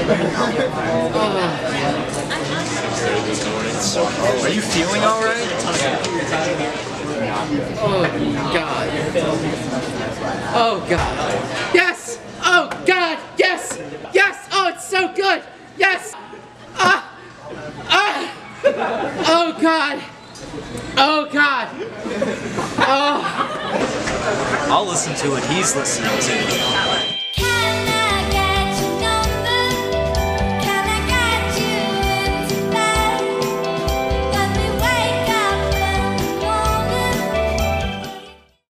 Are you feeling all right? Oh God. Oh God. Yes! Oh God! Yes! Yes! Oh, it's so good! Yes! Oh God! Oh God! Oh! I'll listen to what he's listening to.